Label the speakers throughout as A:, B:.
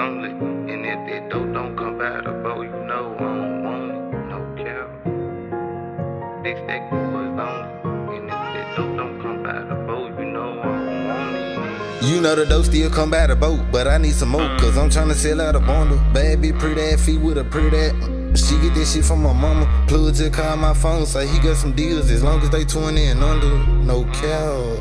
A: lonely. And if that dope don't come by the boat, you know I don't want it. No cap. They stack the boys only. And if that dope don't come by the boat, you know I don't want it.
B: You know the dope still come by the boat, but I need some more, cause I'm tryna sell out a bundle. Bad bitch, pretty ass feet with a pretty ass. She get this shit from my mama. Plug just call my phone, say he got some deals as long as they 20 and under. No cap.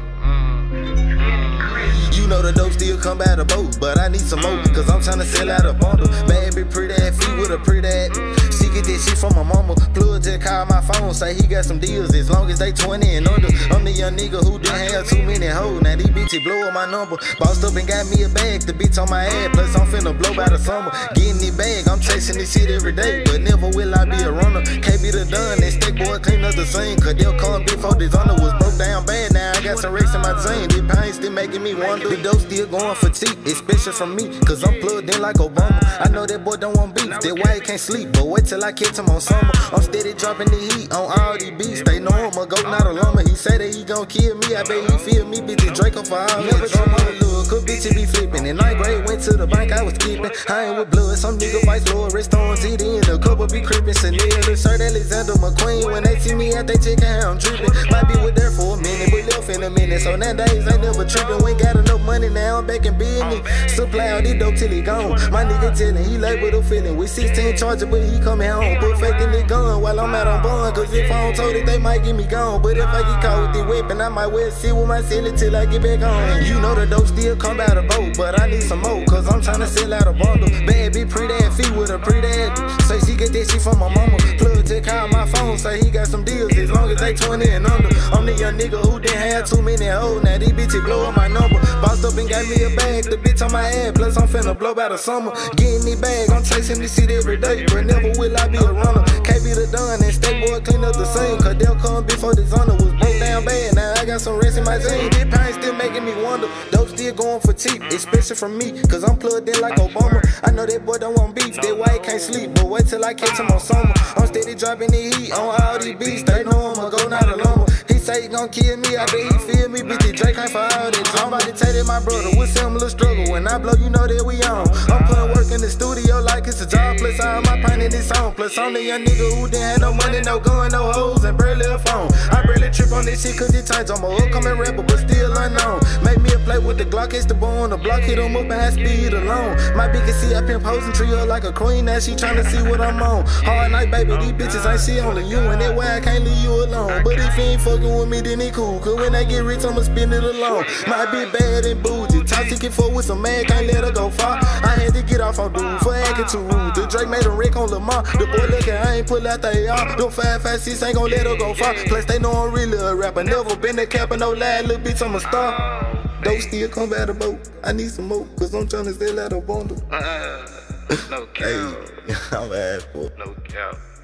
B: You know the dope still come by the boat, but I need some more, cause I'm tryna sell out a bundle. Bad bitch, pretty ass feet with a pretty ass. She get this shit from my mama. Plug just call my phone, say he got some deals as long as they 20 and under. I'm the young nigga who didn't have too many hoes. Now these bitches blow up my number. Bossed up and got me a bag, the bitch on my ass. Plus I'm finna blow by the summer. Getting this bag, I'm chasing this shit every day, but never will I be a runner. Can't be the done, and stack boy clean up the scene, cause they'll come before this under was broke down bad. Now I got some racks in my team. This pain still making me wonder. The dope still going for cheap, especially from me, cause I'm plugged in like Obama. I know that boy don't want beef, that why he can't sleep, but wait till I catch him on summer. I'm steady dropping the heat on all these beats. They know I'm a goat, not a llama. He say that he gon' kill me, I bet he feel me. Bitch, Draco for all never drama. Look, cause bitch be flipping. In 9th grade, went to the bank, I was skipping. I ain't with blood, some nigga vice lord, rest on TD, and a couple be creeping. Chanel, the shirt, Alexander McQueen. When they see me at they chicken, how I'm tripping. Might be with there for a minute, but left in a minute. So nowadays, I never tripping. We ain't got enough money now, I'm back in business. Supply all this dope till he gone. My nigga tellin' he label the feeling. With 16 charges, but he coming home. Put fake in the gun while I'm out on bond. Cause if I don't told it, they might get me gone. But if I get caught with the weapon, I might well sit with my silly till I get back home. You know the dope still come by the boat, but I need some more, cause I'm tryna sell out a bundle. Bad bitch, pretty ass feet with a pretty ass. Say she get that shit from my mama. Plug just call my phone, say he got some deals as long as they 20 and under. I'm the young nigga who didn't have too many hoes. Now these bitches blow up my number. Bossed up and got me a bag, the bitch on my ass. Plus I'm finna blow by the summer. Getting me bag, I'm chasing this shit every day, but never will I be a runner. Can't be the done, and stack boy clean up the scene, cause they'll come before this honor was broke down bad. Now I got some rest in my jeans. This pain still making me wonder. Dope still going for cheap, especially from me, cause I'm plugged in like Obama. I know that boy don't want beef, that why he can't sleep, but wait till I catch him on summer. I'm steady dropping the heat on all these beats. They know I'm a go, not a lumber. He say he gon' kill me, I bet he feel me. Bitch, Drake ain't for all that. I'm about to tell that my brother with similar struggle. When I blow, you know that we on. I'm putting work in the studio like it's a job. Plus all my pain in this song. Plus I'm the young nigga who didn't have no money, no gun, no hoes, and barely a phone. I barely trip on this shit cause it tight. I'm a upcoming rapper, but still unknown. Make me a play with the Glock, it's the bone on the block. Hit him up at high speed alone. My bitch can see I pimp hoes and treat her like a queen. Now she tryna see what I'm on. Hard night, baby, these bitches ain't shit, only you. And that way I can't leave you alone. But if he ain't fucking with me, then he cool. Cause when I get rich, I'ma spend it alone. My bitch bad and bougie. Toxic for with some man, can't let her go far. I had to get off on dude for acting too rude. The Drake made a wreck on Lamar. The boy looking, I ain't pull out they arm. Them 556 ain't gon' let her go far. Plus they know I'm really a rapper. Never been a capper, no lie, little bitch, I'm a star. Dope still come by the boat. I need some more, cause I'm tryna sell out a bundle.
A: No cap.
B: Hey, I'm bad for
A: No cap.